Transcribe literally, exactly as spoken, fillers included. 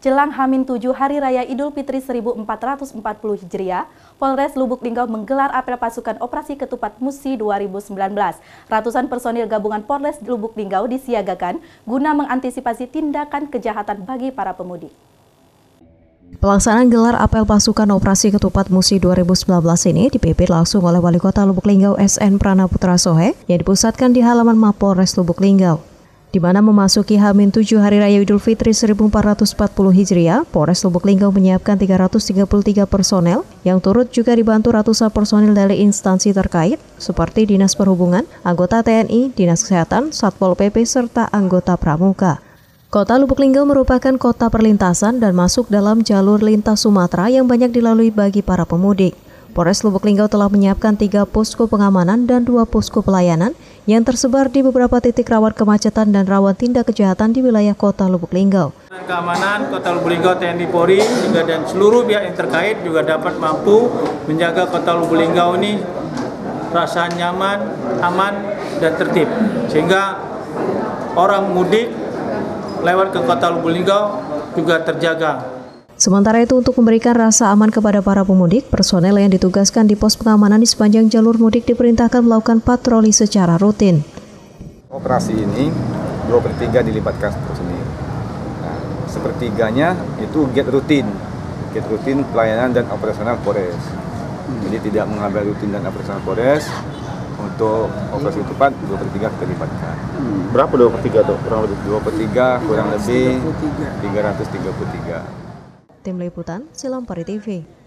Jelang H minus tujuh Hari Raya Idul Fitri seribu empat ratus empat puluh Hijriah, Polres Lubuk Linggau menggelar apel pasukan operasi ketupat Musi dua ribu sembilan belas. Ratusan personil gabungan Polres Lubuk Linggau disiagakan guna mengantisipasi tindakan kejahatan bagi para pemudik. Pelaksanaan gelar apel pasukan operasi ketupat Musi dua ribu sembilan belas ini dipimpin langsung oleh Wali Kota Lubuk Linggau S N Pranaputra Sohe yang dipusatkan di halaman Mapolres Lubuk Linggau. Di mana memasuki H minus tujuh Hari Raya Idul Fitri seribu empat ratus empat puluh Hijriah, Polres Lubuk Linggau menyiapkan tiga ratus tiga puluh tiga personel yang turut juga dibantu ratusan personil dari instansi terkait seperti Dinas Perhubungan, anggota T N I, Dinas Kesehatan, Satpol P P, serta anggota Pramuka. Kota Lubuk Linggau merupakan kota perlintasan dan masuk dalam jalur lintas Sumatera yang banyak dilalui bagi para pemudik. Polres Lubuk Linggau telah menyiapkan tiga posko pengamanan dan dua posko pelayanan yang tersebar di beberapa titik rawan kemacetan dan rawan tindak kejahatan di wilayah Kota Lubuk Linggau. Keamanan Kota Lubuk Linggau, T N I Polri juga dan seluruh pihak yang terkait juga dapat mampu menjaga Kota Lubuk Linggau ini rasa nyaman, aman, dan tertib, sehingga orang mudik lewat ke Kota Lubuk Linggau juga terjaga. Sementara itu, untuk memberikan rasa aman kepada para pemudik, personel yang ditugaskan di pos pengamanan di sepanjang jalur mudik diperintahkan melakukan patroli secara rutin. Operasi ini dua per tiga dilibatkan personil. Nah, sepertiganya itu gate rutin, gate rutin pelayanan dan operasional Polres. Jadi tidak mengambil rutin dan operasional Polres. Untuk operasi ketupat dua per tiga kita libatkan. Hmm. Berapa dua per tiga tuh? Kurang lebih dua per tiga kurang lebih tiga ratus tiga puluh tiga. Tim Liputan, Silampari T V.